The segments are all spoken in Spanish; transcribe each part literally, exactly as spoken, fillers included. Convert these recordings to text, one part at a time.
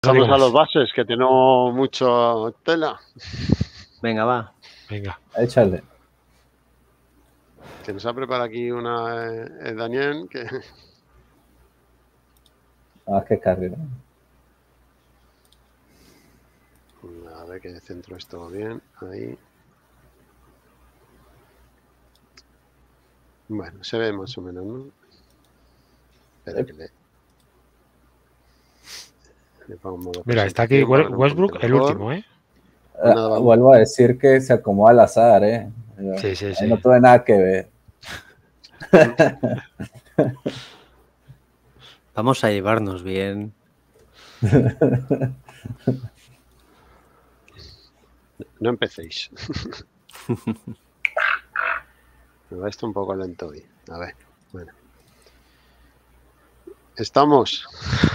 Vamos a los bases, que tenemos mucho tela. Venga, va. Venga. Échale. Que nos ha preparado aquí una eh, eh, Daniel, que... Ah, qué carrera. A ver que centro esto bien. Ahí. Bueno, se ve más o menos, ¿no? Espera Sí. que le... le pongo modo Mira, está aquí presentación para ver un Westbrook, poquito el mejor. último, ¿eh? Ah, Nada, vamos. vuelvo a decir que se acomoda al azar, ¿eh? Sí, sí, Ahí sí. no tuve nada que ver. Vamos a llevarnos bien. No empecéis. Me va esto un poco lento hoy. A ver, bueno. Estamos.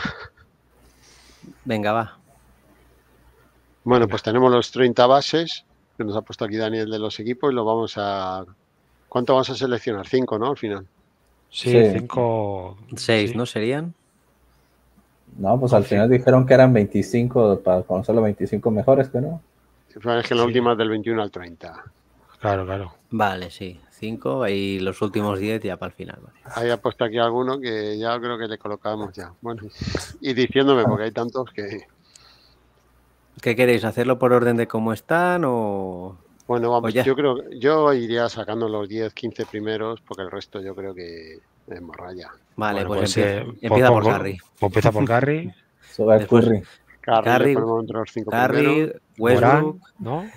Venga, va. Bueno, Venga. pues tenemos los treinta bases que nos ha puesto aquí Daniel de los equipos y lo vamos a... ¿Cuánto vamos a seleccionar? Cinco, ¿no? Al final. Sí, Sí. cinco. Seis, sí. ¿no serían? No, pues No, al sí. final dijeron que eran veinticinco para conocer los veinticinco mejores, que no. Es que la Sí. última es del veintiuno al treinta. Claro, claro. Vale, sí. Cinco y los últimos diez ya para el final. Vale. Ahí ha puesto aquí alguno que ya creo que le colocamos ya. Bueno, y diciéndome, porque hay tantos que... ¿Qué queréis? ¿Hacerlo por orden de cómo están o...? Bueno, vamos, Oye. yo creo, yo iría sacando los diez, quince primeros, porque el resto yo creo que es morralla. Vale, Bueno, pues, pues, empieza, eh, empieza por pues, Curry. pues empieza por Curry. Sube a Después- Curry. Curry, Curry, le ponemos entre los cinco Curry, primeros. Westbrook, Morán, ¿no?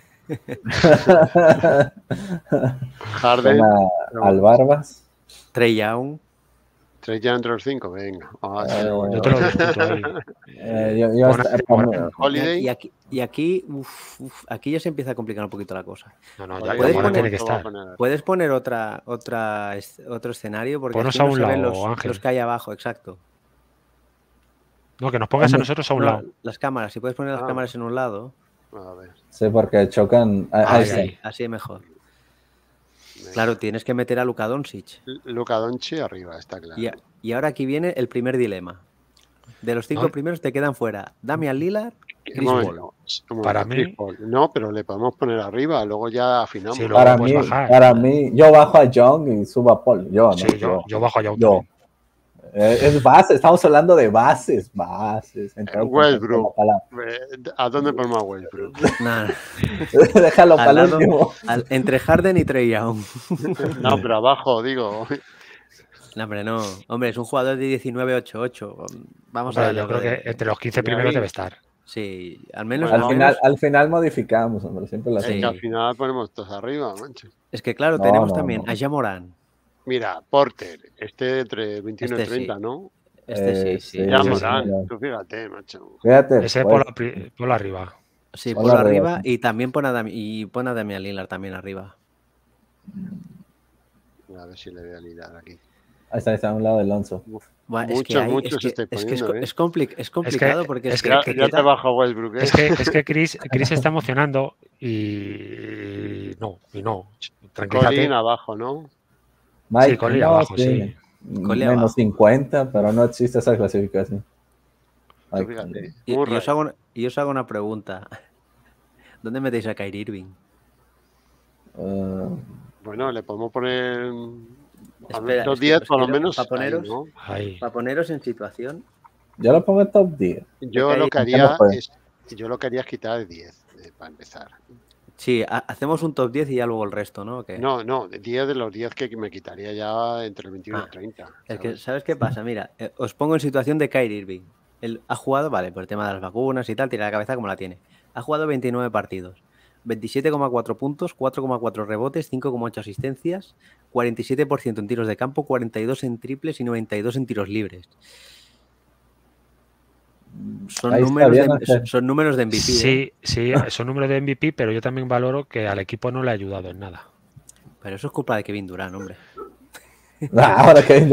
Harden, Pon a- al Barbas. Trey Young. tres ya entre los cinco, venga. Ah, sí, Eh, bueno. Yo te lo discuto ahí. Eh, yo, yo Pon a- hasta- pon- pon- Holiday. Y aquí, y aquí, uf, uf, aquí ya se empieza a complicar un poquito la cosa. No, no, ya Holiday, ¿Puedes Morán poner- tiene que lo voy a estar. poner. ¿Puedes poner otra, otra, es- otro escenario? Porque Ponnos así a no un se ven lado, los, Ángel. los que hay abajo, exacto. No, que nos pongas a Hombre, nosotros a un No, lado. las cámaras, si puedes poner las Ah. cámaras en un lado, A ver. sí, porque chocan. ah, Ahí, ahí está. ahí. así es mejor. venga. Claro, tienes que meter a Luka Doncic. Luka Doncic arriba, está claro. Y, a- y ahora aquí viene el primer dilema. De los cinco No. primeros te quedan fuera Damian Lillard, Un Chris momento, Paul. un momento, Para Chris mí- Paul. No, pero le podemos poner arriba, luego ya afinamos. Sí, luego Para puedes mí, bajar. para mí, yo bajo a Young y subo a Paul. Yo, ¿no? Sí, yo, yo bajo a Young Yo. también. Eh, es base, estamos hablando de bases, bases. Entró Eh, con Westbrook. la palabra. Eh, ¿A dónde ponemos a Westbrook? Nada, Déjalo Al para el lado- último. al- entre Harden y Trey Young. No, pero abajo, digo. No, hombre, no. Hombre, es un jugador de diecinueve ocho ocho. Vamos a Hombre, darle yo creo algo de- que entre los quince Ahí. primeros debe estar. Sí, al menos. Bueno, Al al final, menos- al final modificamos, hombre, siempre lo Es hacemos. que al final ponemos todos arriba, mancho. Es que claro, No, tenemos no, también no. a Jamoran. Mira, Porter, este entre veintiuno Este y treinta, sí. ¿no? Este Eh, sí, sí. sí. Ya sí, Morán, sí. tú fíjate, macho. Fíjate, Ese pues, por, la pri- por la arriba. Sí, Ponlo por arriba, arriba sí. y también pon a, Dami- y pon a Damian Lillard también arriba. A ver si le voy a lirar aquí. ahí está, ahí está a un lado de Alonso. Buah, es que Muchos, hay- muchos es que, estáis es, que es, poniendo, co- ¿eh? es compli- es complicado porque es, es que, Ya, que ya queda- te bajo Westbrook, ¿eh? Es que, es que Chris, Chris se está emocionando y no, y no. Tranquilízate. Colin abajo, ¿no? Mike, Sí, Colin no, abajo, sí. Colin Menos abajo. cincuenta, pero no existe esa clasificación. Tú Ay, fíjate. y, y Murray. os hago, una- y os hago una pregunta. ¿Dónde metéis a Kyrie Irving? eh, Bueno, le podemos poner a Espera, dos es que diez os por lo quiero- menos. pa' ahí, poneros- ¿no? Ahí. Para poneros en situación. yo lo pongo en top diez. Yo Ok, lo que ya haría no puede. es, yo lo que haría es quitar diez eh, para empezar. Sí, ha- hacemos un top diez y ya luego el resto, ¿no? ¿O qué? No, no, diez de los diez que me quitaría ya entre el veintiuno y Ah, el treinta. Es que, ¿sabes? ¿sabes qué pasa? Mira, eh, os pongo en situación de Kyrie Irving. Él ha jugado, vale, por el tema de las vacunas y tal, tira la cabeza como la tiene. Ha jugado veintinueve partidos, veintisiete coma cuatro puntos, cuatro coma cuatro rebotes, cinco coma ocho asistencias, cuarenta y siete por ciento en tiros de campo, cuarenta y dos en triples y noventa y dos en tiros libres. Son, Ahí está números bien, de, Ángel. son- son números de M V P. ¿eh? Sí, sí, son números de M V P, pero yo también valoro que al equipo no le ha ayudado en nada. Pero eso es culpa de Kevin Durant, hombre. Ah, ahora que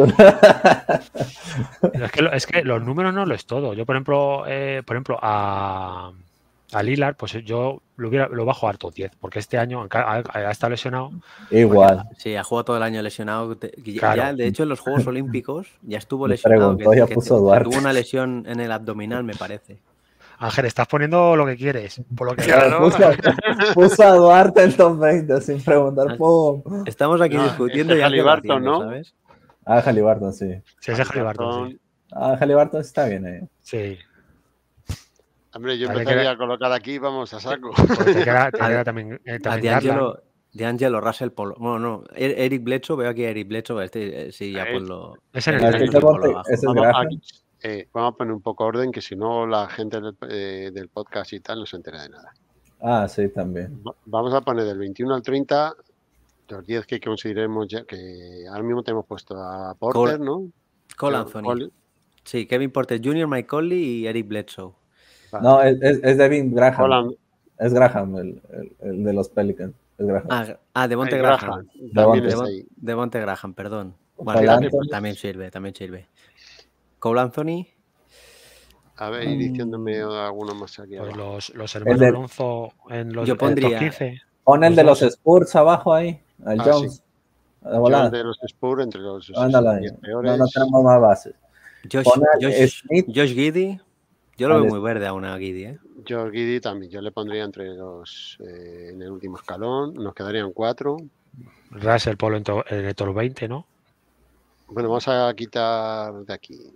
Es que, lo- es que los números no lo es todo. Yo, por ejemplo, eh, por ejemplo, a, a Lillard, pues yo lo, hubiera, lo bajo a top diez, porque este año ha, ha- ha estado lesionado. igual. Sí, ha jugado todo el año lesionado. te- y Claro. Ya, de hecho, en los Juegos Olímpicos ya estuvo Me lesionado. preguntó, ya puso que Duarte. tuvo una lesión en el abdominal, me parece. Ángel, estás poniendo lo que quieres. Por lo que Claro. Puso, puso a Duarte en top veinte sin preguntar. ¡Pum! Estamos aquí No, discutiendo ese y Ángel Haliburton, haciendo, ¿no? ¿sabes? Ah, Haliburton, sí. Sí, ese es Haliburton, sí. Ah, Haliburton está bien ahí. Sí. Hombre, yo Vale, empezaría queda- a colocar aquí, vamos a saco. Porque te queda, te A- queda también, eh, A también Garland. D'Angelo, D'Angelo Russell Polo. Bueno, no, Er- Eric Bledsoe, veo aquí a Eric Bledsoe, este eh, sí, ya Eh, ponlo. ese en el No, Eric este treinta. Bledsoe tengo- ponlo abajo. ese es Vamos, Graham. aquí, eh, vamos a poner un poco orden, que si no la gente del, eh, del podcast y tal no se entera de nada. Ah, sí, también. Va- Vamos a poner del veintiuno al treinta los diez que consideremos ya, que ahora mismo te hemos puesto a Porter, Cole- ¿no? Cole Que- Anthony. Cole- Sí, Kevin Porter junior, Mike Conley y Eric Bledsoe. vale. No, es, es, es Devin Graham. Holland- Es Graham, el, el, el de los Pelicans. Es Graham. Ah, ah Devonte Ay, Graham. Graham, también Devonte. está Devon- ahí. Devonte Graham, perdón. Cole Bueno, también, Anthony. también sirve, también sirve. Cole Anthony. A ver, y diciéndome alguno más aquí Pues abajo. los, los hermanos de- Alonso en los Yo en el top pondría- quince. Pon el Los de los dos. Spurs abajo ahí. El Ah, Jones. De Yo volada. de los Spurs entre los Ándale ahí. diez No, peores. no tenemos más bases. Josh, Pon al Josh, Smith. Josh Giddey. Yo lo Al veo Smith. muy verde aún a Giddey, ¿eh? George Giddey también, yo le pondría entre los eh, en el último escalón, nos quedarían cuatro. Russell Polo en, to- en el top veinte, ¿no? Bueno, vamos a quitar de aquí.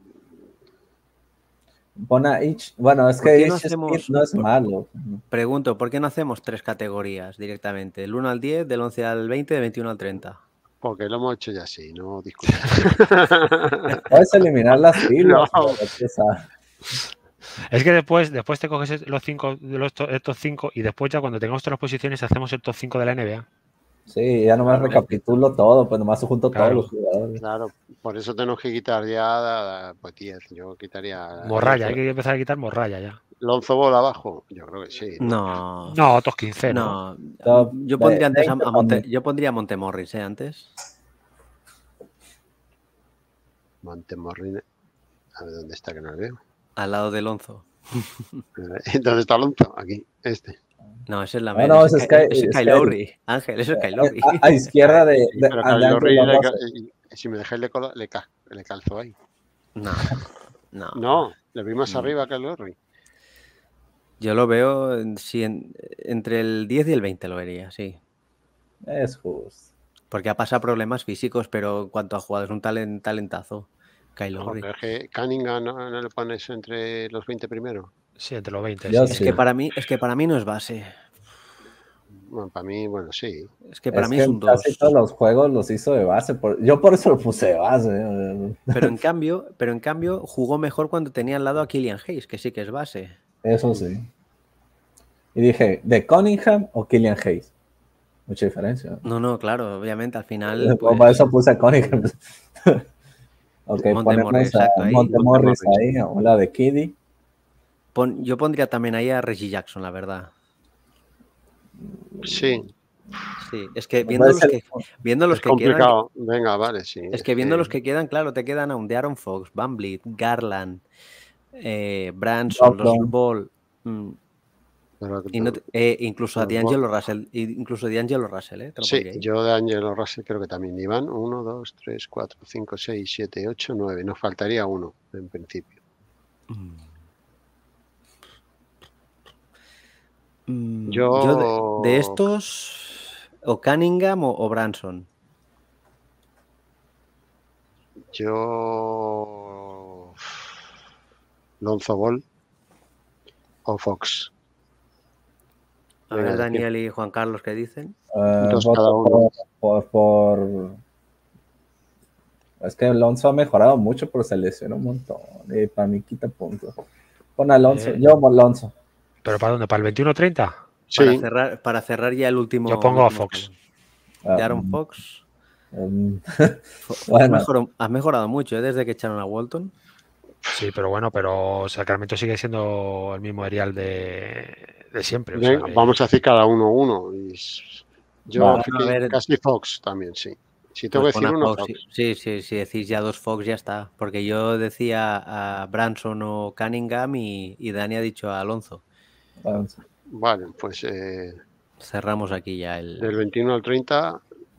Pon a Itch. Bueno, es ¿Por que qué no Itch hacemos- Smith no es por- malo. Pregunto, ¿por qué no hacemos tres categorías directamente? Del uno al diez, del once al veinte, del veintiuno al treinta. Porque lo hemos hecho ya así, no discutimos. Puedes eliminar las filas. No. pero es que esa- Es que después, después te coges los cinco de los to- estos cinco y después ya cuando tengamos todas las posiciones hacemos el top cinco de la N B A. Sí, ya nomás Claro. recapitulo todo, pues nomás junto Claro. todos los jugadores. Claro, por eso tenemos que quitar ya pues diez. Yo quitaría Morralla, hay que empezar a quitar Morralla ya. Lonzo Ball abajo. Yo creo que sí. No. No, top quince, ¿no? No. Top Yo pondría antes a, veinte a Monte, también. yo pondría a Montemorris, ¿eh? Antes. Montemorrin. A ver dónde está que no lo veo. Al lado de Lonzo. ¿Dónde está Lonzo? Aquí, este. No, ese es la No, media. no, ese ese es Ky- es Ky- ese es es Kyle Kyrie. Lowry. Ángel, eso es Kyle Lowry. A, a izquierda de, Sí, de, pero de Kyle Lowry D'Angelo le ca- Russell. y- si me dejáis le, colo- le, ca- le calzo ahí. No, no. No, le vi más No. arriba que el Lowry. Yo lo veo en- sí, en- entre el diez y el veinte lo vería, sí. Es justo. Porque ha pasado problemas físicos, pero en cuanto a jugadores, un talen- talentazo. Kyle Lowry. Joder, es que Cunningham no, no le pones entre los veinte primeros. Sí, entre los veinte. Yo sí. Es sí. que para mí, es que para mí no es base. Bueno, para mí, bueno, sí. Es que para Es mí que es un dos. casi todos los juegos los hizo de base. por- yo por eso lo puse de base. eh. Pero en cambio, pero en cambio jugó mejor cuando tenía al lado a Killian Hayes, que sí que es base. Eso sí. Y dije, ¿de Cunningham o Killian Hayes? Mucha diferencia. No, no, claro, obviamente al final. Pues, Pues, por eso puse a Cunningham. Ok, Montemorris, ponemos a exacto, ahí, Montemorris Montemorris. ahí, o la de Kiddy. pon- yo pondría también ahí a Reggie Jackson, la verdad. Sí, Sí, es que viendo Puede los ser- que, viendo los es que quedan. complicado. Venga, vale, sí. Es que viendo eh, los que quedan, claro, te quedan aún de Aaron Fox, Van Vliet, Garland, eh, Branson, Brogdon. los Ball, mm, pero- y no te- eh, incluso a Los Ball. D'Angelo Russell, y incluso D'Angelo Russell, ¿eh? Te lo Sí, pondría ahí. yo de Angelo Russell creo que también. Iván, uno, dos, tres, cuatro, cinco, seis, siete, ocho, nueve. Nos faltaría uno, en principio. Mm, Yo- de, de estos, o Cunningham o, o Branson. Yo. Lonzo Ball o Fox. A ver, Venga, Daniel y Juan Carlos, ¿qué dicen? Eh, Dos voto cada uno. Por, por, por- Es que Alonso ha mejorado mucho, pero se lesionó un montón. Y para mí quita puntos. Pon a Alonso. Eh. Yo, Alonso. ¿Pero para dónde? ¿Para el veintiuno treinta? Sí, Para, cerrar, para cerrar ya el último. Yo pongo a último Fox. escalón. De Ah, Aaron mm, Fox. mm, Fo- Fox Bueno. mejoró- has mejorado mucho, ¿eh? Desde que echaron a Walton. Sí, pero bueno, pero Sacramento sigue siendo el mismo Arial de, de siempre. o sea venga, que- vamos a decir cada uno uno. Y s- yo Vale, fíjate, a ver. casi Fox también, sí. Si tengo Pues que pon decir a uno, Fox, Fox. sí, sí, sí, si decís ya dos Fox ya está. Porque yo decía a Branson o Cunningham y, y Dani ha dicho a Alonso. Alonso. Vale, pues eh, Cerramos aquí ya el. del veintiuno al treinta.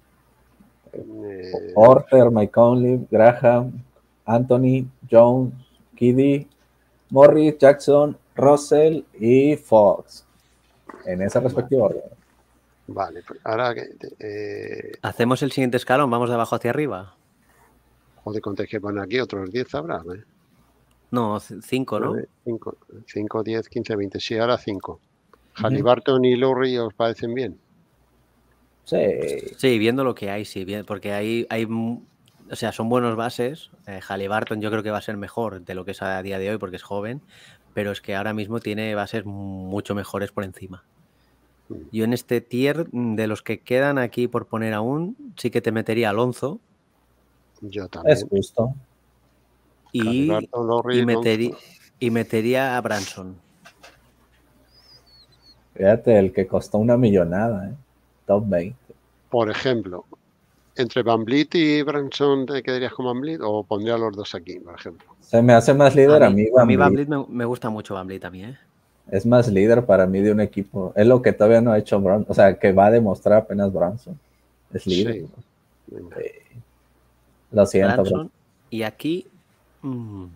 eh, Porter, Mike Conley, Graham, Anthony, Jones, Kiddy, Morris, Jackson, Russell y Fox. En esa respectiva orden. Vale, pues ahora que... Eh, Hacemos el siguiente escalón, vamos de abajo hacia arriba. joder, ¿cuántos que poner aquí? Otros diez habrá, ¿eh? No, cinco, ¿no? cinco, cinco, diez, quince, veinte. Sí, ahora cinco. ¿Halliburton uh-huh. y Lowry os parecen bien? Sí. Sí, viendo lo que hay, sí, bien, porque hay, hay, o sea, son buenos bases. Eh, Halliburton yo creo que va a ser mejor de lo que es a día de hoy porque es joven, pero es que ahora mismo tiene bases mucho mejores por encima. Yo en este tier, de los que quedan aquí por poner aún, sí que te metería a Alonso. Yo también. Es justo. Y, y, metería, y metería a Branson. Fíjate, el que costó una millonada, ¿eh? Top veinte. Por ejemplo, ¿entre Van Vliet y Branson te quedarías con Van Vliet o pondría a los dos aquí, por ejemplo? Se me hace más líder a mí, a mí Van Vliet. Me, me gusta mucho Van Vliet a mí, ¿eh? Es más líder para mí de un equipo. Es lo que todavía no ha hecho Branson. O sea, que va a demostrar apenas Branson. Es líder. Sí. Sí. Lo siento, Branson. Bro. Y aquí... Mmm,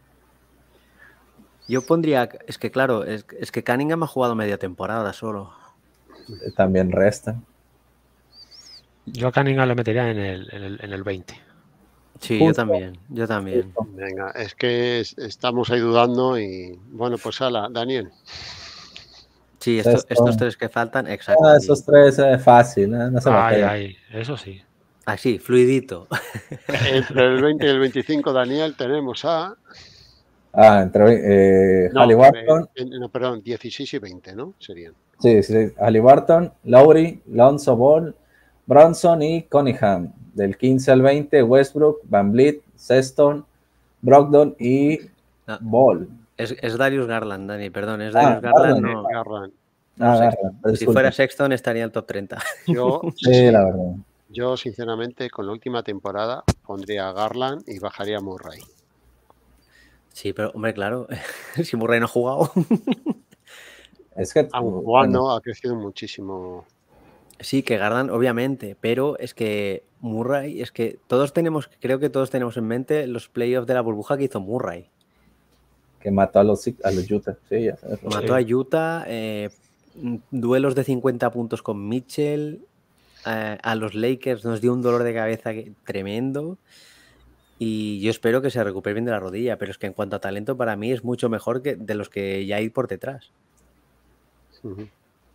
yo pondría... Es que claro, es, es que Cunningham ha jugado media temporada solo. También resta. Yo a Cunningham lo metería en el, en el, en el veinte. Sí, Justo. yo también, yo también. Venga, es que estamos ahí dudando y bueno, pues ala, Daniel. Sí, esto, Esto. estos tres que faltan, exacto. Ah, esos tres es eh, fácil, ¿eh? No se ay, ay, eso sí. Así, fluidito. Entre el veinte y el veinticinco, Daniel, tenemos a... Ah, entre eh, no, Halliburton. Eh, no, perdón, dieciséis y veinte, ¿no? Serían. Sí, sí, Halliburton, Lowry, Lonzo Ball, Bronson y Cunningham. Del quince al veinte, Westbrook, Van Vliet, Sexton, Brogdon y no, Ball. Es, es Darius Garland, Dani, perdón, es Darius ah, Garland. Garland, no, Garland. No, ah, Garland. Si fuera Sexton estaría en el top treinta. Yo, sí, sí, la verdad. Yo, sinceramente, con la última temporada pondría a Garland y bajaría a Murray. Sí, pero, hombre, claro, si Murray no ha jugado. Es que... Aún jugando, bueno. ha crecido muchísimo. Sí, que Garland, obviamente, pero es que Murray, es que todos tenemos, creo que todos tenemos en mente los playoffs de la burbuja que hizo Murray. Que mató a los, a los Utah, sí, ya sabes. Mató a Utah, eh, duelos de cincuenta puntos con Mitchell, eh, a los Lakers nos dio un dolor de cabeza tremendo y yo espero que se recupere bien de la rodilla, pero es que en cuanto a talento para mí es mucho mejor que de los que ya hay por detrás. Uh-huh.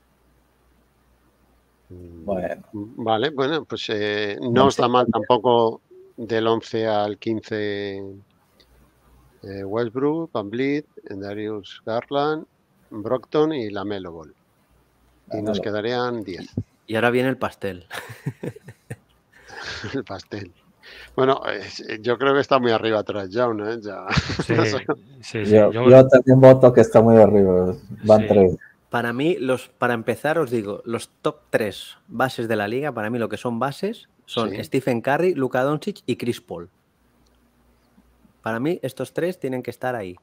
Bueno. Vale, bueno, pues eh, no no está mal tampoco del once al quince eh, Westbrook, Van Vliet, Darius Garland, Brogdon y LaMelo Ball. Y nos quedarían diez. Y ahora viene el pastel. El pastel. Bueno, eh, yo creo que está muy arriba atrás ya, ¿no? Ya. Sí, sí, sí. Yo, Yo... yo también voto que está muy arriba. Van Sí. tres. Para mí, los, para empezar, os digo, los top tres bases de la liga, para mí lo que son bases son Sí. Stephen Curry, Luka Doncic y Chris Paul. Para mí, estos tres tienen que estar ahí.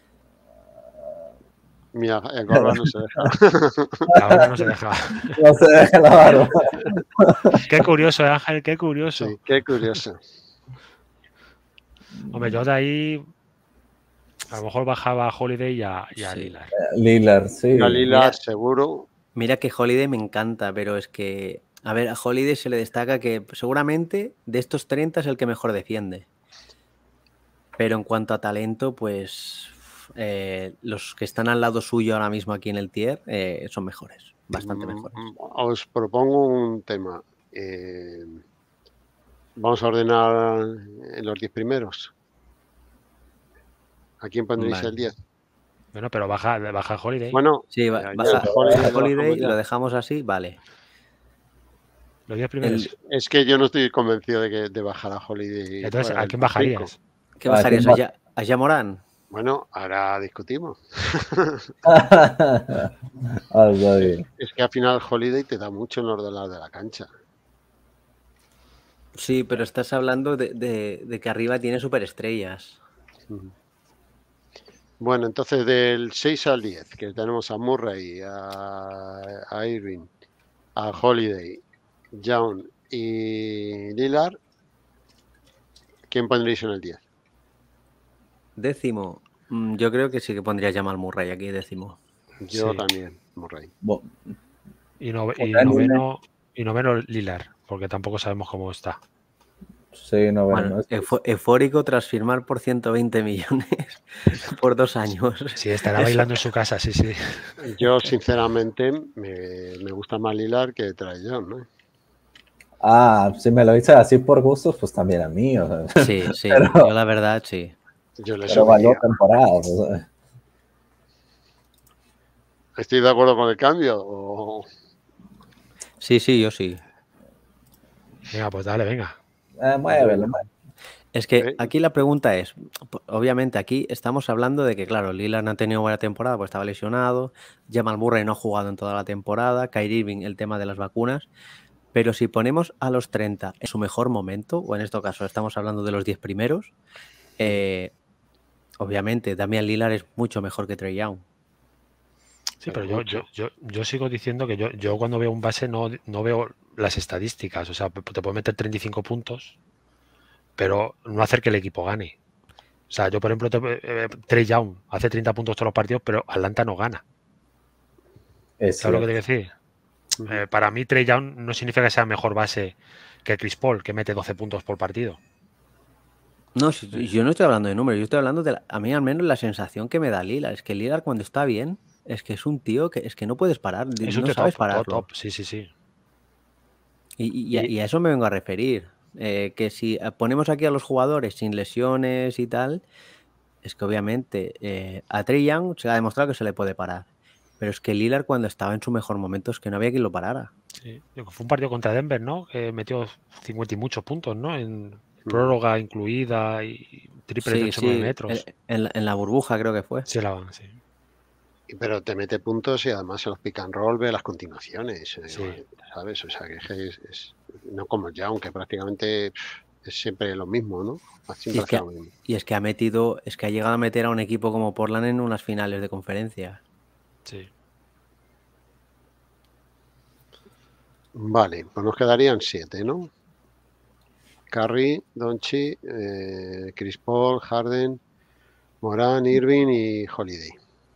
Mira, el gorro no se deja. Ahora no se deja. No se deja la barba. Qué curioso, Ángel, qué curioso. Sí, qué curioso. Hombre, yo de ahí a lo mejor bajaba a Holiday y a, y a Sí. Lillard. Lillard, sí. A Lillard, Mira. seguro. Mira que Holiday me encanta, pero es que, a ver, a Holiday se le destaca que seguramente de estos treinta es el que mejor defiende. Pero en cuanto a talento, pues eh, los que están al lado suyo ahora mismo aquí en el tier eh, son mejores, bastante mejores. Os propongo un tema. Eh, vamos a ordenar en los diez primeros. ¿A quién pondréis Vale. el diez? Bueno, pero baja, baja Holiday. Bueno, Sí, ya, ba- ya, baja, Holiday baja lo Holiday, dejamos ya. lo dejamos así, vale. Los diez primeros. El- Es que yo no estoy convencido de que de bajar a Holiday. Entonces, fuera ¿a del quién top bajarías? cinco. ¿Qué ¿A bajarías? quién ¿A Ya- a Yamorán? Bueno, ahora discutimos. Ah, está bien. Es que al final Holiday te da mucho en los dos lados de la cancha. Sí, pero estás hablando de, de- de que arriba tiene superestrellas. Ujú. Bueno, entonces del seis al diez, que tenemos a Murray, a, a Irving, a Holiday, Young y Lillard, ¿quién pondréis en el diez? Décimo, Yo creo que sí que pondría Jamal Murray aquí, décimo. Yo Sí. también, Murray. Bo- Y, nove- y Unánime. noveno, y noveno Lillard, porque tampoco sabemos cómo está. Sí, no, bueno, Bueno, no es- eufo- eufórico tras firmar por ciento veinte millones por dos años. Sí, estará Eso- bailando en su casa, sí, sí. Yo, sinceramente, me, me gusta más Lillard que Trae Young, ¿no? Ah, si me lo dices así por gustos, pues también a mí. O sea, Sí, sí, Pero- yo la verdad sí. Yo le pero valió subiría. temporadas. o sea. ¿Estoy de acuerdo con el cambio? O... Sí, sí, yo sí. Venga, pues dale, venga. Eh, muévelo, muévelo. Es que Eh, aquí la pregunta es, p- obviamente aquí estamos hablando de que, claro, Lillard no ha tenido buena temporada porque estaba lesionado, Jamal Murray no ha jugado en toda la temporada, Kyrie Irving el tema de las vacunas, pero si ponemos a los treinta en su mejor momento, o en este caso estamos hablando de los diez primeros, eh, obviamente Damian Lillard es mucho mejor que Trae Young. Sí, Pero pero yo, mucho. yo, yo, yo sigo diciendo que yo, yo cuando veo un base no, no veo las estadísticas. O sea, te puede meter treinta y cinco puntos, pero no hacer que el equipo gane. O sea, yo, por ejemplo, te- eh, Trae Young hace treinta puntos todos los partidos, pero Atlanta no gana. Es ¿Sabes lo que cierto. te quiero decir? Eh, para mí, Trae Young no significa que sea mejor base que Chris Paul, que mete doce puntos por partido. No, si- yo no estoy hablando de números, yo estoy hablando de, la- a mí al menos la sensación que me da Lillard, es que Lillard cuando está bien, es que es un tío que es que no puedes parar, Es un no tío sabes top, todo pararlo. top. Sí, sí, sí. Y, y a, Y- y a eso me vengo a referir. eh, que si eh, ponemos aquí a los jugadores sin lesiones y tal, es que obviamente eh, a Trae Young se ha demostrado que se le puede parar. Pero es que Lillard cuando estaba en su mejor momento es que no había quien lo parara. Sí. Fue un partido contra Denver, ¿no? Que metió cincuenta y muchos puntos, ¿no? En Mm. prórroga incluida y triples de Sí, ocho nueve sí, metros. en, en la- en la burbuja creo que fue. Sí, la van, sí. y- Pero te mete puntos y además en los pick and roll ve las continuaciones, eh, Sí. ¿sabes? O sea, que es, es- no como Young, que prácticamente pff, es siempre lo mismo, ¿no? Siempre Y es que- hace lo mismo. Y es que ha metido, es que ha llegado a meter a un equipo como Portland en unas finales de conferencia. Sí. Vale, pues nos quedarían siete, ¿no? Curry, Doncic, eh, Chris Paul, Harden, Morán, Irving y Holiday.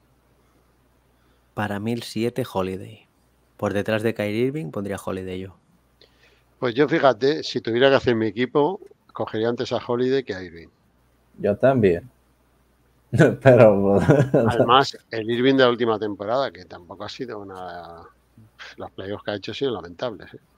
Para mí el siete Holiday. Por detrás de Kyrie Irving pondría Holiday yo. Pues yo fíjate, si tuviera que hacer mi equipo, cogería antes a Holiday que a Irving. Yo también. Pero Además, el Irving de la última temporada, que tampoco ha sido una... Los playoffs que ha hecho han sido lamentables. ¿eh?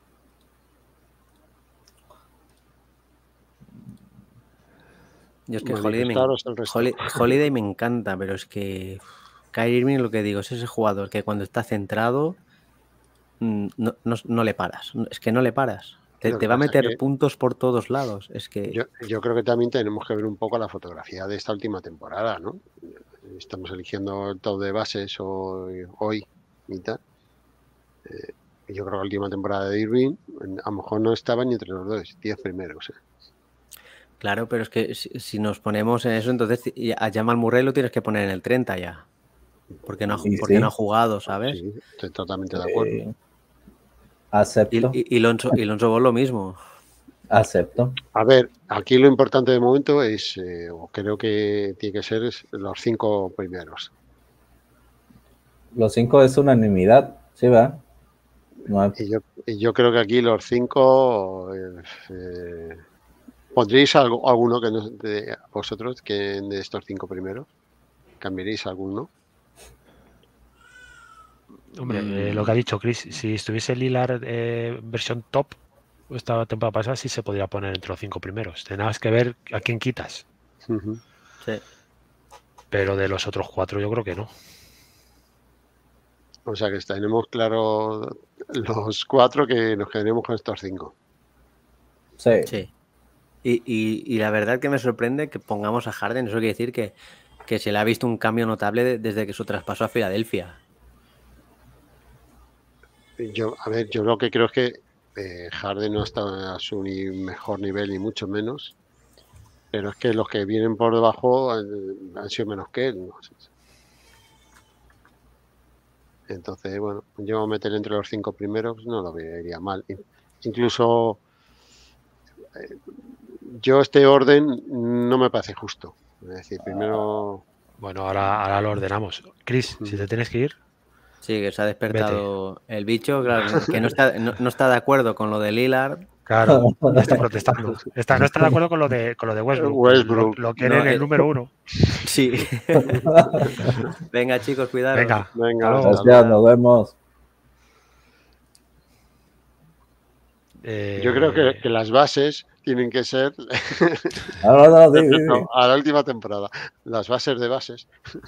Yo es que Holiday me, Manifestaros el resto. Holi- Holiday me encanta, pero es que uf, Kyrie Irving lo que digo es ese jugador que cuando está centrado mm, no, no- no le paras. Es que no le paras. Te, Lo que te va a pasa es meter que puntos por todos lados. Es que Yo, yo creo que también tenemos que ver un poco la fotografía de esta última temporada, ¿no? Estamos eligiendo el top de bases hoy, hoy y tal. Eh, yo creo que la última temporada de Irving a lo mejor no estaba ni entre los dos, diez primeros. ¿eh? claro, pero es que si, si nos ponemos en eso, entonces y a Jamal Murray lo tienes que poner en el treinta ya. Porque no ha, Sí, porque sí. no ha jugado, ¿sabes? Sí, estoy totalmente de acuerdo. eh, Y, acepto, y, y Lonzo, y Lonzo Ball lo mismo. acepto. A ver, aquí lo importante de momento es, eh, o creo que tiene que ser es los cinco primeros. Los cinco es unanimidad, ¿sí va? No hay- Y yo, y yo creo que aquí los cinco, eh, eh, ¿pondréis algo, alguno que no, de vosotros que de estos cinco primeros? ¿Cambiaréis alguno? Hombre, Mm. eh, lo que ha dicho Chris, si estuviese Lillard eh, versión top esta temporada pasada, sí se podría poner entre los cinco primeros. Tendrás que ver a quién quitas. Ujú. Sí. Pero de los otros cuatro yo creo que no. O sea que tenemos claro los cuatro que nos quedaremos con estos cinco. Sí. Sí. Y, y- y la verdad que me sorprende que pongamos a Harden. Eso quiere decir que, que se le ha visto un cambio notable de- desde que su traspaso a Filadelfia. Yo, a ver, yo lo que creo es que eh, Harden no está a su ni mejor nivel ni mucho menos, pero es que los que vienen por debajo han, han sido menos que él. ¿no? Entonces, bueno, yo meter entre los cinco primeros no lo vería mal. Incluso eh, yo este orden no me parece justo. Es decir, primero Bueno, ahora, ahora lo ordenamos. Chris, si te tienes que ir. Sí, que se ha despertado Vete. el bicho, claro, que no está, no, no está de acuerdo con lo de Lillard. Claro, está protestando. Está, no está de acuerdo con lo de, con lo de Westbrook. Westbrook. Lo, lo quiere no, en el, el número uno. Sí. Venga, chicos, cuidaros. Venga, Venga, gracias, nos vemos. Eh... Yo creo que, que las bases tienen que ser no, no, no, di, di, di. a la última temporada. Las bases de bases.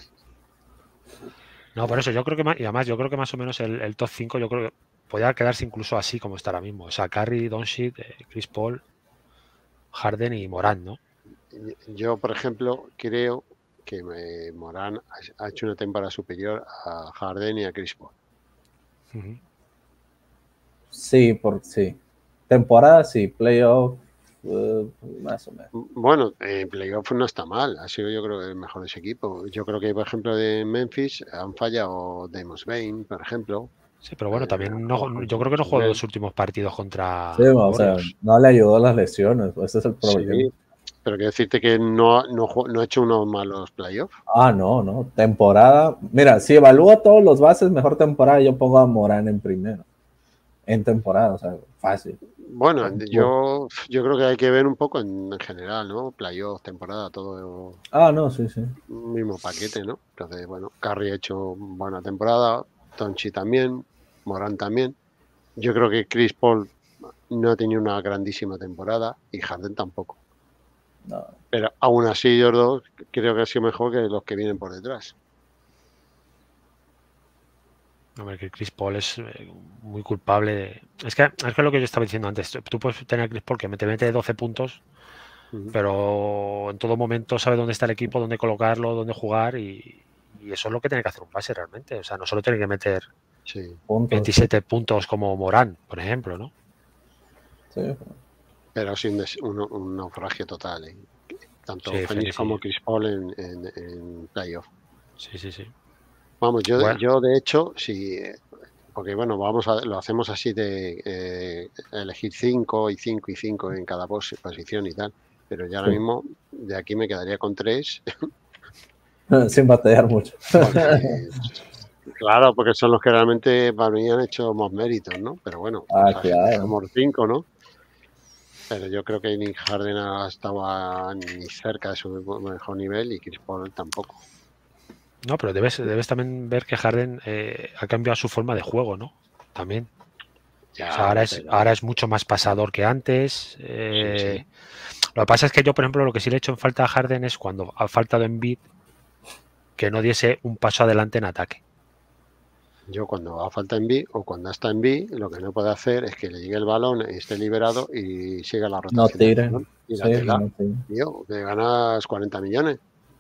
No, por eso yo creo que más, y además yo creo que más o menos el, el top cinco yo creo que podría quedarse incluso así como está ahora mismo. O sea, Curry, Doncic, eh, Chris Paul, Harden y Morant, ¿no? Yo, por ejemplo, creo que me, Morant ha hecho una temporada superior a Harden y a Chris Paul. Uh-huh. Sí, por sí. Temporada sí, playoff uh, más o menos. Bueno, en playoff no está mal, ha sido yo creo el mejor de ese equipo. Yo creo que, por ejemplo, de Memphis han fallado Demos Bain, por ejemplo. Sí, pero bueno, también eh, no, yo creo que no jugó los últimos partidos contra sí, o sea, no le ayudó las lesiones, ese es el problema. Sí, pero quiero decirte que no, no, no ha hecho unos malos playoffs. Ah, no, no, temporada, mira, si evalúo todos los bases, mejor temporada, yo pongo a Morán en primero, en temporada, o sea, fácil. Bueno, yo, yo creo que hay que ver un poco en, en general, ¿no? Playoff, temporada, todo. Ah, no, sí, sí. Mismo paquete, ¿no? Entonces, bueno, Curry ha hecho buena temporada, Doncic también, Morant también. Yo creo que Chris Paul no ha tenido una grandísima temporada y Harden tampoco. No. Pero aún así, ellos dos creo que ha sido mejor que los que vienen por detrás. Hombre, que Chris Paul es muy culpable de... Es que es que lo que yo estaba diciendo antes. Tú puedes tener a Chris Paul que te mete doce puntos, uh-huh. pero en todo momento sabe dónde está el equipo, dónde colocarlo, dónde jugar y, y eso es lo que tiene que hacer un base realmente. O sea, no solo tiene que meter sí. veintisiete puntos como Morán, por ejemplo, ¿no? Sí. Pero sin un, un naufragio total, ¿eh? Tanto sí, Phoenix sí. como Chris Paul en, en, en playoff. Sí, sí, sí. Vamos, yo, bueno. yo de hecho, sí, porque bueno, vamos a, lo hacemos así de eh, elegir cinco y cinco y cinco en cada pos, posición y tal, pero ya ahora sí. mismo de aquí me quedaría con tres. Sin batallar mucho. Porque, claro, porque son los que realmente para mí han hecho más méritos, ¿no? Pero bueno, ah, o sea, claro. somos cinco, ¿no? Pero yo creo que ni Harden ha estado ni cerca de su mejor nivel y Chris Paul tampoco. No, pero debes, debes también ver que Harden eh, ha cambiado su forma de juego, ¿no? También. Ya, o sea, ahora, es, ahora es mucho más pasador que antes. Eh, sí, sí. Lo que pasa es que yo, por ejemplo, lo que sí le he hecho en falta a Harden es cuando ha faltado Embiid que no diese un paso adelante en ataque. Yo cuando ha falta Embiid o cuando está Embiid, lo que no puede hacer es que le llegue el balón, esté liberado y siga la rotación. No tiren. Y la sí, tela, no tiren. Tío, te ganas cuarenta millones.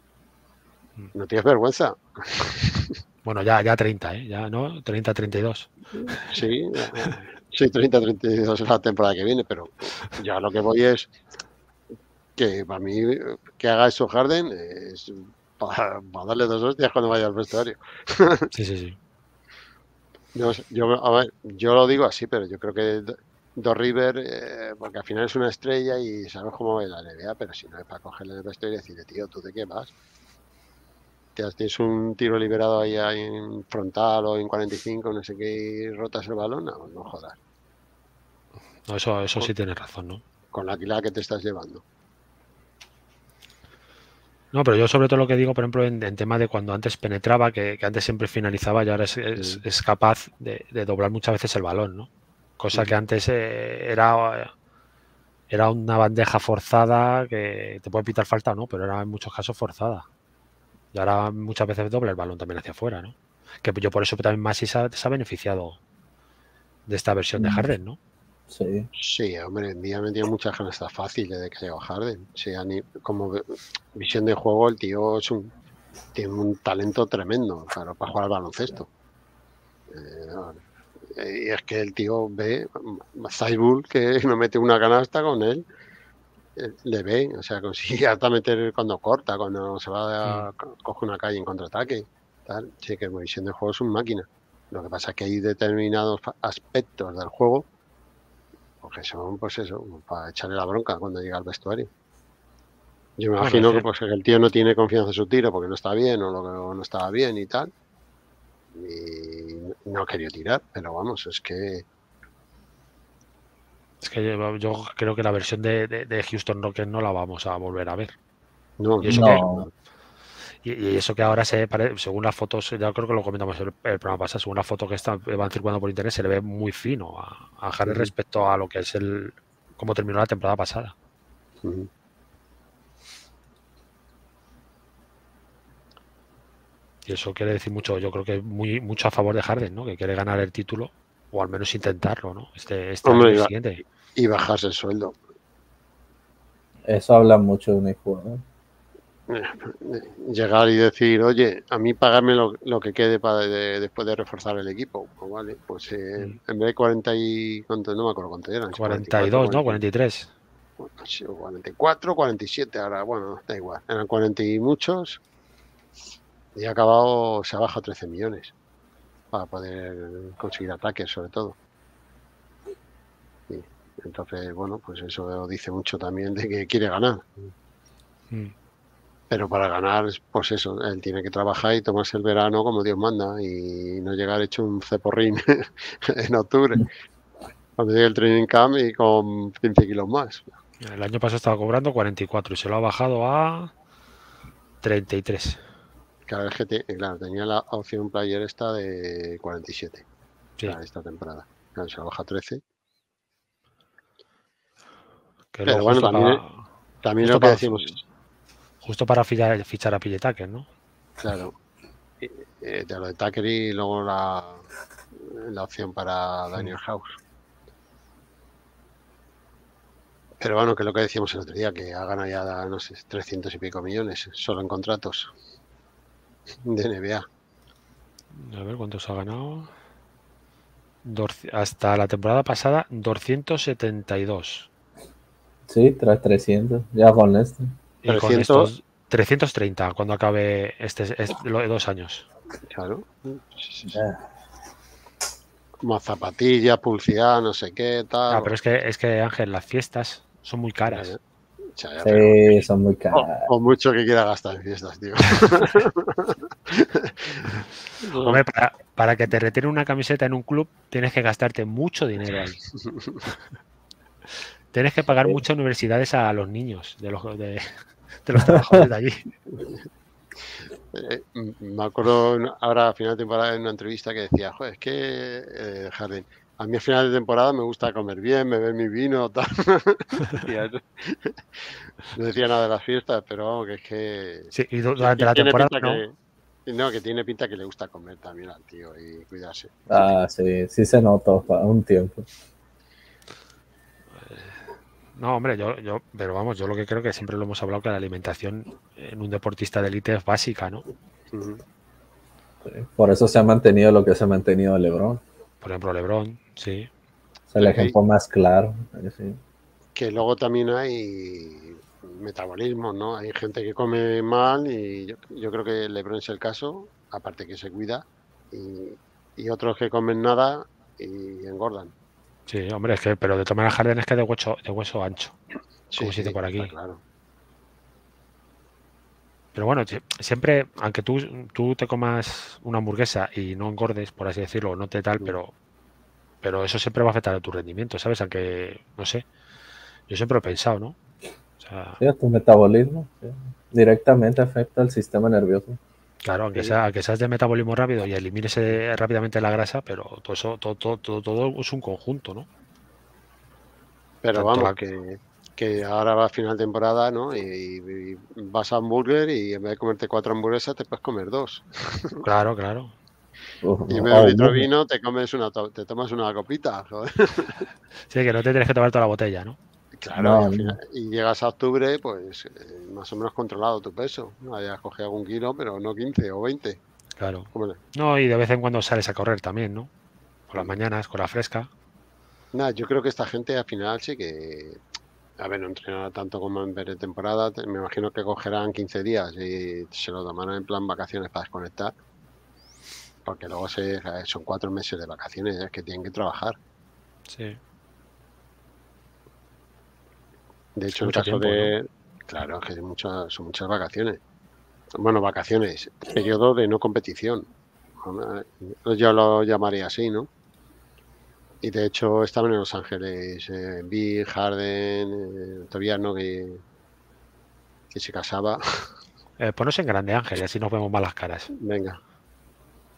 No tienes vergüenza. Bueno, ya, ya treinta, ¿eh? Ya, ¿no? treinta, treinta y dos. Sí, sí, treinta, treinta y dos es la temporada que viene, pero ya lo que voy es que para mí que haga eso Harden es para, para darle dos hostias cuando vaya al vestuario. Sí, sí, sí. Yo, yo, a ver, yo lo digo así, pero yo creo que Doc River, eh, porque al final es una estrella y sabes cómo va la N B A, pero si no es para cogerle el vestuario y decirle, tío, ¿tú de qué vas? Tienes un tiro liberado ahí, ahí en frontal o en cuarenta y cinco, no sé qué, y rotas el balón, no, no jodas. No, eso, eso con, sí tienes razón, ¿no? Con la alquilada que te estás llevando. No, pero yo sobre todo lo que digo, por ejemplo, en, en tema de cuando antes penetraba, que, que antes siempre finalizaba y ahora es, es, sí. es capaz de, de doblar muchas veces el balón, ¿no? Cosa sí. que antes eh, era, era una bandeja forzada que te puede pitar falta, ¿no? Pero era en muchos casos forzada. Y ahora muchas veces dobla el balón también hacia afuera, ¿no? Que yo por eso también Maxi se ha, se ha beneficiado de esta versión de Harden, ¿no? Sí. Sí, hombre, en día me dio muchas ganas fáciles de que llegó Harden. O sea, ni, como visión de juego, el tío es un, tiene un talento tremendo para, para jugar al baloncesto. Eh, y es que el tío ve Zaibul que no mete una canasta con él. Le ve, o sea, consigue hasta meter cuando corta, cuando se va a mm. coge una calle en contraataque, tal. Sí, que en visión de juego es una máquina. Lo que pasa es que hay determinados aspectos del juego porque son, pues eso, para echarle la bronca cuando llega al vestuario. Yo me Bueno, imagino es que, que- pues, que el tío no tiene confianza en su tiro porque no está bien o, lo, o no estaba bien y tal. Y no ha querido tirar, pero vamos, es que Es que yo, yo creo que la versión de, de- de Houston Rockets no la vamos a volver a ver. no, Y eso no, que, No, y, y eso que ahora se pare- según las fotos, ya creo que lo comentamos el, el programa pasado, según las fotos que están, van circulando por internet, se le ve muy fino a, a Harden Ujú. respecto a lo que es el cómo terminó la temporada pasada. Ujú. Y eso quiere decir mucho, yo creo que muy mucho a favor de Harden, ¿no? Que quiere ganar el título o al menos intentarlo, ¿no? Este, este año Hombre, y el y, ba- siguiente. y bajarse el sueldo. eso habla mucho de un jugador. Llegar y decir, oye, a mí pagarme lo, lo que quede para de- después de reforzar el equipo. Pues vale, pues eh, Mm. en vez de cuarenta y cuánto, no me acuerdo cuánto eran, si cuarenta y cuarenta y cuatro, dos, ¿no? cuarenta, cuarenta y tres. sí, o cuarenta y cuatro, cuarenta y siete, ahora, bueno, da igual, eran cuarenta y muchos y ha acabado, se ha bajado trece millones para poder conseguir ataques, sobre todo. Y entonces, bueno, pues eso dice mucho también de que quiere ganar. Mm. Pero para ganar, pues eso, él tiene que trabajar y tomarse el verano como Dios manda y no llegar hecho un ceporrín en octubre, cuando llegue el training camp y con quince kilos más. El año pasado estaba cobrando cuarenta y cuatro y se lo ha bajado a treinta y tres. Cada vez que te- claro, tenía la opción player esta de cuarenta y siete Sí, para esta temporada. Claro, se la baja a trece. que luego Pero bueno, justo también, para también justo lo que para decimos, justo para fichar, fichar a P J Tucker, ¿no? claro, eh, eh, de lo de Tucker y luego la, la opción para Daniel House. Pero bueno, que es lo que decíamos el otro día, que ha ganado ya, no sé, trescientos y pico millones solo en contratos de N B A. A ver cuántos ha ganado. Dorci- Hasta la temporada pasada, doscientos setenta y dos. Sí, tras trescientos, ya con este. Y con trescientos, estos trescientos treinta cuando acabe este, este- lo de dos años. claro, sí, sí, sí. Ya. Más zapatillas, publicidad, no sé qué, tal. Ah, pero es que, es que Ángel, las fiestas son muy Ya, caras. ya, ya, ya, pero Sí, son muy o, caros. o mucho que quiera gastar en fiestas, tío. Hombre, para, para que te retiren una camiseta en un club, tienes que gastarte mucho dinero ahí. Tienes que pagar Sí. muchas universidades a los niños de los, de, de los trabajadores de allí. Eh, m- me acuerdo en- ahora a final de temporada en una entrevista que decía, joder, es que eh, Jardín, a mí a final de temporada me gusta comer bien, beber mi vino, tal. Decía eso. No decía nada de las fiestas, pero vamos, que es que Sí, y du- que durante ti- la tiene temporada pinta no. que no, que tiene pinta que le gusta comer también al tío y cuidarse. Ah, sí, sí se notó para un tiempo. No, hombre, yo, yo, pero vamos, yo lo que creo que siempre lo hemos hablado, que la alimentación en un deportista de élite es básica, ¿no? Ujú. Sí. Por eso se ha mantenido lo que se ha mantenido LeBron. Por ejemplo, LeBron, sí. Es el Eh, ejemplo más claro. Sí. Que luego también hay metabolismo, ¿no? Hay gente que come mal y yo, yo creo que LeBron es el caso, aparte que se cuida, y, y otros que comen nada y engordan. Sí, hombre, es que, pero de todas maneras Harden es que de hueso, de hueso ancho, Sí, como se dice sí, por está aquí. claro. Pero bueno, sie- siempre, aunque tú, tú te comas una hamburguesa y no engordes, por así decirlo, o no te tal, Mm. pero, pero eso siempre va a afectar a tu rendimiento, ¿sabes? Aunque, no sé, yo siempre lo he pensado, ¿no? O sea, Sí, a tu metabolismo. Sí. Directamente afecta al sistema nervioso. claro, aunque Sí, sea, aunque seas de metabolismo rápido y elimines eh, rápidamente la grasa, pero todo eso, todo, todo, todo, todo es un conjunto, ¿no? pero Tanto vamos, la, que, que ahora va a final de temporada, ¿no? Y, y vas a hamburger y en vez de comerte cuatro hamburguesas te puedes comer dos. claro, claro. Uf, Y no. en vez de un Oh, litro de burger. vino te comes una, to- te tomas una copita, joder. Sí, que no te tienes que tomar toda la botella, ¿no? Claro, y No, al final, no. y llegas a octubre, pues eh, más o menos controlado tu peso. ¿No? Hayas cogido algún kilo, pero no quince o veinte. Claro. Como le- No, y de vez en cuando sales a correr también, ¿no? Por las Mm. mañanas, con la fresca. Nada, yo creo que esta gente al final sí que, a ver, no entrenará tanto como en pretemporada. te- Me imagino que cogerán quince días y se lo tomarán en plan vacaciones para desconectar. Porque luego se, eh, son cuatro meses de vacaciones, es que tienen que trabajar. Sí. De Es hecho, que el mucho caso tiempo, ¿no? de, Claro, que hay muchas, son muchas vacaciones. Bueno, vacaciones, periodo de no competición. Yo lo llamaría así, ¿no? Y de hecho estaban en Los Ángeles, eh, Embiid, Harden, eh, todavía no que, que se casaba. Eh, ponos en grande, Ángel, y así nos vemos más las caras. Venga.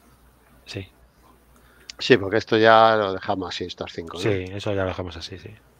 Sí. Sí, porque esto ya lo dejamos así, estos cinco, ¿no? Sí, eso ya lo dejamos así, sí.